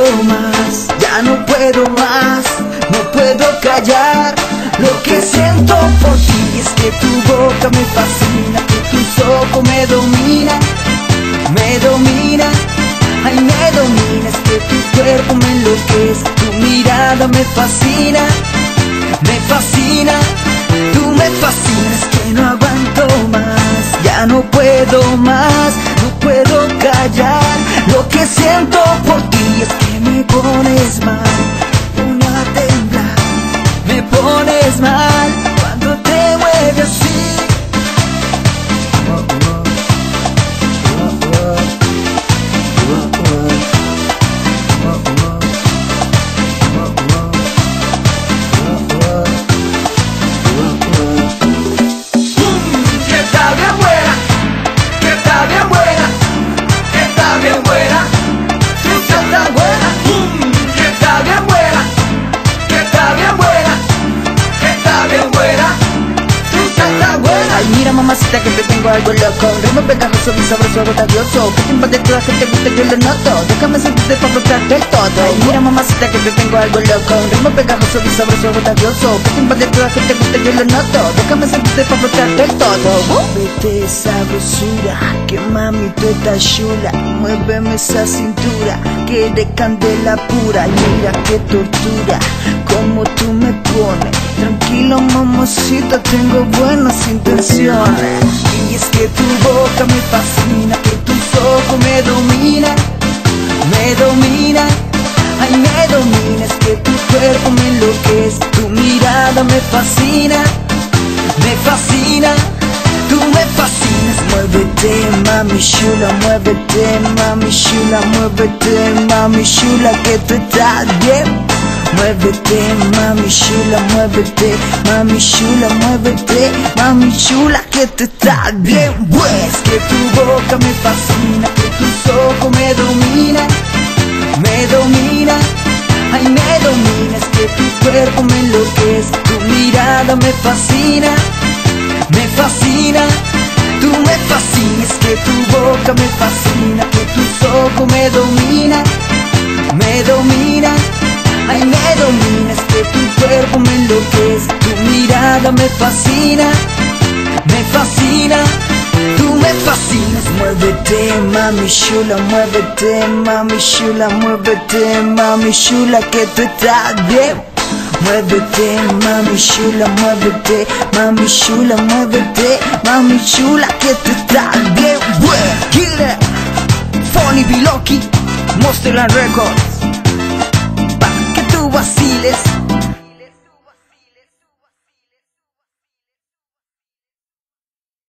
más, ya no puedo más, no puedo callar lo que siento por ti. Es que tu boca me fascina, que tus ojos me dominan, ay me domina. Es que tu cuerpo me enloquece, tu mirada me fascina, tú me fascinas. Que no aguanto más, ya no puedo más, no puedo callar lo que siento por ti. Es que me pones mal, pone a temblar, me pones mal cuando te mueves así. Mira mamacita que te tengo algo loco, ritmo pegajoso, mi sabroso, rabioso, que te invade toda que te gusta, yo lo noto. Déjame sentirte para frotarte el todo. Ay, mira mamacita que te tengo algo loco, ritmo pegajoso, mi sabroso, rabioso, que te invade toda que te gusta, yo lo noto. Déjame sentirte para frotarte el todo. Vete sabrosura, que mami tú estás chula. Muéveme esa cintura, que de candela pura. Mira que tortura, como tú me pones. Tranquilo mamacita, tengo buenas intenciones. Y es que tu boca me fascina, que tus ojos me dominan, ay me domina. Es que tu cuerpo me enloquece, tu mirada me fascina, tú me fascinas. Muévete mami chula, muévete mami chula, muévete mami chula, que tú estás bien. Muévete mami chula, muévete mami chula, muévete mami chula, que te está bien. Pues que tu boca me fascina, que tus ojos me dominan, ay me domina. Es que tu cuerpo me enloquece, tu mirada me fascina, tú me fascinas. Que tu boca me fascina, que tus ojos me dominan, ay me dominas. Que tu cuerpo me enloquece, tu mirada me fascina, tú me fascinas. Muévete mami chula, muévete mami chula, muévete mami chula, que tú estás bien. Muévete mami chula, muévete mami chula, muévete mami chula, que tú estás bien. Get it, Funny Biloki, Monsterland Records, pa' que tú vaciles.